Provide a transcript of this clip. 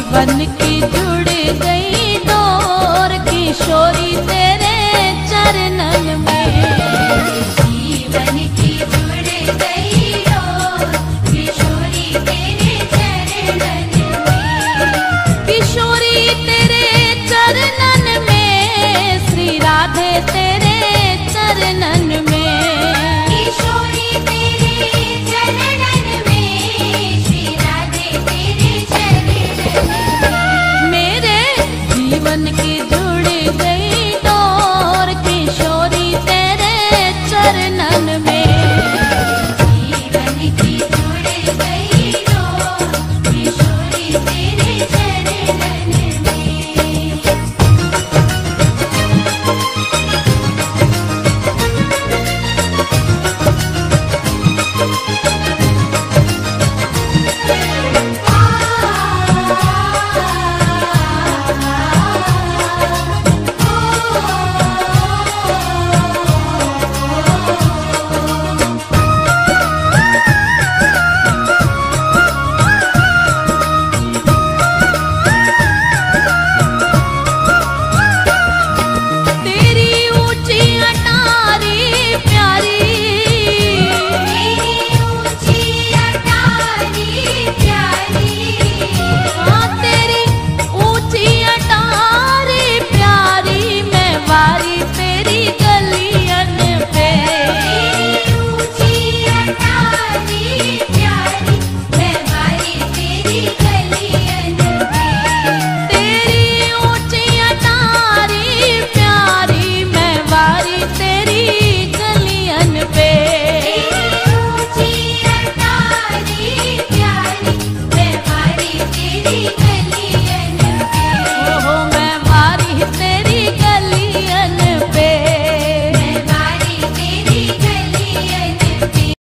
बन की जुड़ गई डोर किशोरी तेरे चरणन में। जीवन की जुड़ गई डोर किशोरी तेरे चरणन में। किशोरी तेरे चरणन में, श्री राधे तेरे चरणन में। किशोरी तेरे चरणन में, श्री राधे तेरे चरणन में। मेरे जीवन की जुड़ गई डोर किशोरी तेरे चरणन में। जीवन की जुड़ गई डोर किशोरी तेरे चरणन में। तेरी ऊंची अटारी प्यारी, तेरी ऊंची अटारी प्यारी। हाँ तेरी ऊंची अटारी प्यारी, मैं वारी तेरी गलियन पे। तेरी ऊंची अटारी प्यारी, मैं वारी तेरी गलियन में। तेरी ऊंची अटारी प्यारी, मैं वारी तेरी गलियन पे। तेरी ऊंची अटारी प्यारी, मैं वारी तेरी